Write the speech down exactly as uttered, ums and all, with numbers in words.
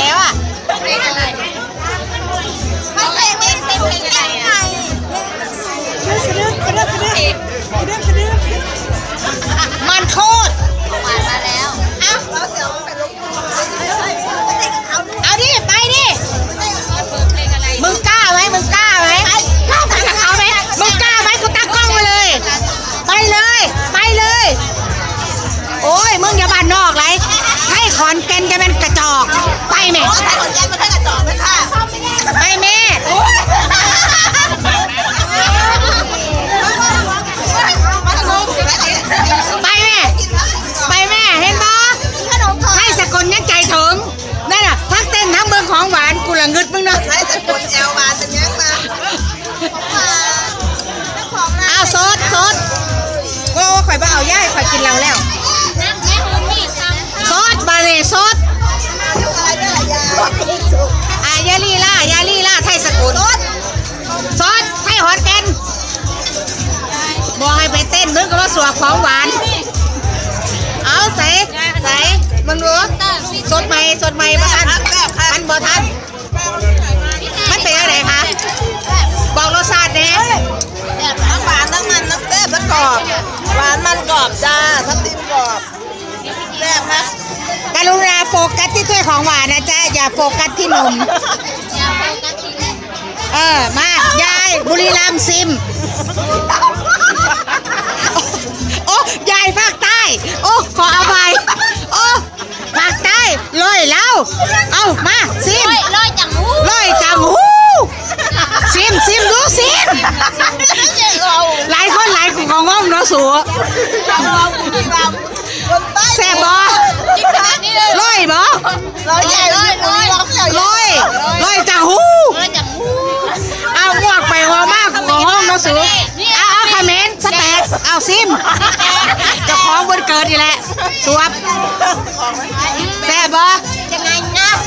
แล้วอ่ะเพลงอะไรมันเพลงไม่เป็นเพลงอะไรอ่ะมันโคตรหวานมาแล้วเอ้าเอาดิไปดิมึงกล้าไหมมึงกล้าไหมกล้าไปกับเขาไหมมึงกล้าไหมกูตั้งกล้องมาเลยไปเลยไปเลยโอ้ยมึงอย่าบ้านนอกเลยให้ขอนแก่นจะเป็นกระจอกไปแม่ให้ขอนแก่นมันให้กระจอกนะค่ะไปแม่ไปแม่ไปแม่เห็นปะให้สกุลยังใจถึงนั่นน่ะทั้งเต้นทั้งเบิ้งของหวานกูละงึดมึงเนาะให้สกุลแอลหวานเป็นยังมาเอาซดซดก็ข่อยบ้าเอาย่ายข่อยกินเราแล้วซดบาเล่ซดอายาลีล่ายาลีล่าไทยสกุลซดไทยฮอตแกนบอกให้ไปเต้นมึงก็ว่าสวกของหวานเอาใส่ใส่มึงรู้สดใหม่สดใหม่บ้านมันบ่ทันมันเป็นอะไรคะบอกรสชาติเนี่ยทั้งหวานทั้งมันทั้งแซ่บทั้งกรอบหวานมันกรอบจ้าทั้งติมกรอบแซ่บครับกรุณาโฟกัสที่ถ้วยของหวานนะจ๊ะอย่าโฟกัสที่นมเออมายายบุรีรัมย์ซิมโอ้ยายภาคใต้โอ้ขออภัยโอ้ภาคใต้ลอยแล้วเอามาซิมลอยจังหูลอยจังหูซิมซิมดูซิมหลายคนหลายของงงเนาะสูแซ่บบ่ลอยบ่ลอยลอยลอยลอยลอยจังหูเอาหมวกไปหัวมากของห้องเนาะสูเอาเอาคอมเมนต์สแต็กเอาซิมจะของวันเกิดนี่แหละสวบแซ่บบ่ยังไงนะ